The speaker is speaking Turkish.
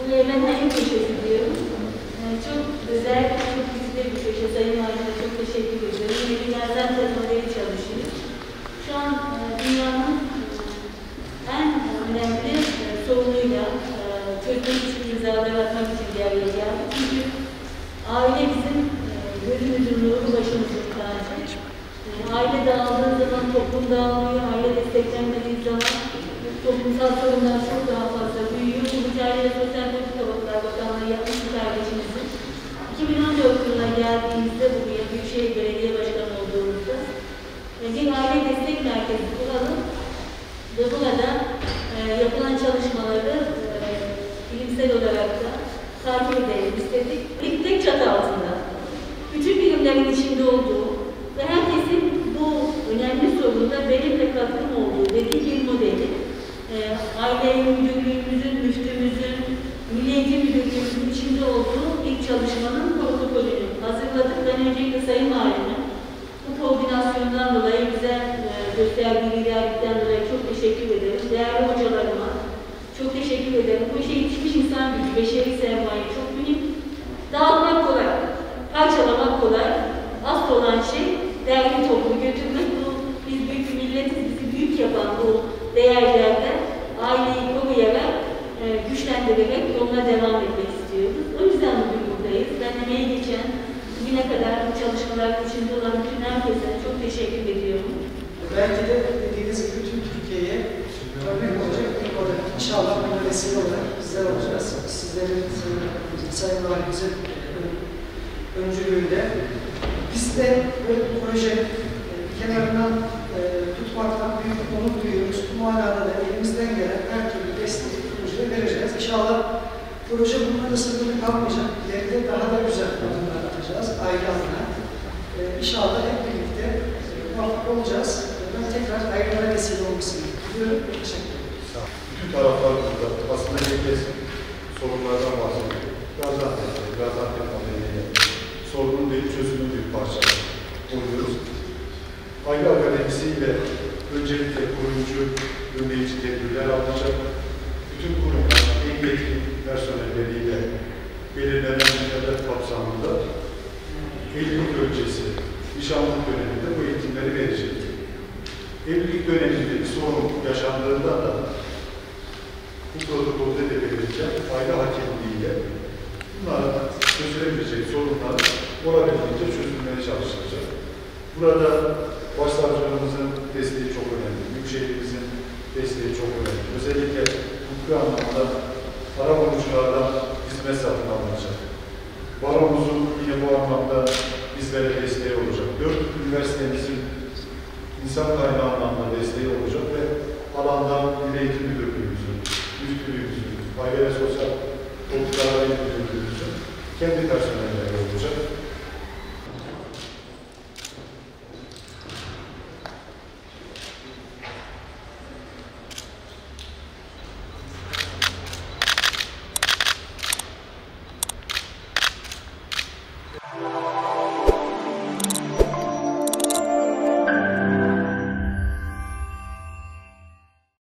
Süleyman Hayır Köşesi diyorum. Çok özel, çok güzel bir köşe. Sayın Valime çok teşekkür ediyorum. Yine bir Gaziantep modeli çalışıyor. Şu an dünyanın en önemli sorunuyla çözmek için, imzalar atmak için bir araya geldik. Çünkü aile bizim gözümüzün nuru, başımızın tacı. Aile dağıldığı zaman toplum dağılıyor, aile desteklenmediği zaman toplumsal sorunlar çok daha fazla büyüyor. Bu Aile ve Sosyal Politikalar Bakanlığı yapmış bir kardeşimizin 2014 yılına geldiğimizde buraya Büyükşehir Belediye Başkanı olduğumuzda bir aile destek merkezi kuralım ve burada yapılan çalışmaları bilimsel olarak da takip edelim istedik. Tek çatı altında bütün bilimlerin içinde olduğu ve herkesin bu önemli sorunda benim de katkım olduğu dediği bir modeli aile müdürlüğümüzün, müftümüzün, Milli Eğitim Müdürlüğümüzün içinde olduğu ilk çalışmanın protokolünü hazırladık. Ben öncelikle Sayın Valime bu koordinasyondan dolayı, güzel gösterdiği liderlikten dolayı çok teşekkür ederim. Değerli hocalarıma çok teşekkür ederim. Bu işe yetişmiş insan gücü, beşeri sermaye çok büyük. Dağıtmak kolay, parçalamak kolay. Asıl olan şey değerli toplu götürmek. Bu, biz büyük bir milletiz, bizi büyük yapan bu değerlerde aileyi koruyarak, güçlendirerek yoluna devam etmek istiyoruz. O yüzden bugün buradayız. Ben emeği geçen, bugüne kadar bu çalışmaların içinde olan bütün herkese çok teşekkür ediyorum. Belki de dediğiniz gibi bütün Türkiye'ye örnek olacak bir model. İnşallah buna vesile olarak bizler olacağız. Sizlerin, Sayın Valimizin öncülüğünde biz de böyle bir proje kenarından tutmaktan büyük bir onur duyuyoruz. Bu manada da elimizden gelen her türlü desteği projeye vereceğiz. İnşallah proje bunlarla sınırlı kalmayacak. İleride daha da güzel adımlar atacağız aile adına. İnşallah hep birlikte muvaffak olacağız. Ben tekrar hayırlara vesile olmasını diliyorum. Teşekkür ederim. Bütün taraflar burada. Aslında herkes sorunlardan bahsediyor. Gaziantep modeliyle sorunun değil, çözümün bir parçası oluyoruz. Aile akademisiyle öncelikle koruyucu, önleyici tedbirler alınacak. Bütün kurumlar, en yetkin personelleriyle belirlenen hedef kapsamında evlilik öncesi, nişanlık döneminde bu eğitimleri verecek. Evlilik döneminde bir sorun yaşandığında da bu protokolde de belirleyecek aile hakemliğiyle bunların çözülebilecek sorunlar olabildiğince çözülmeye çalışılacak. Burada başsavcılığımızın desteği çok önemli, Büyükşehirimizin desteği çok önemli. Özellikle hukuki anlamda arabuluculardan hizmet satın alınacak. Baromuzun yine bu anlamda bizlere desteği olacak. 4 üniversitemizin insan kaynağı anlamda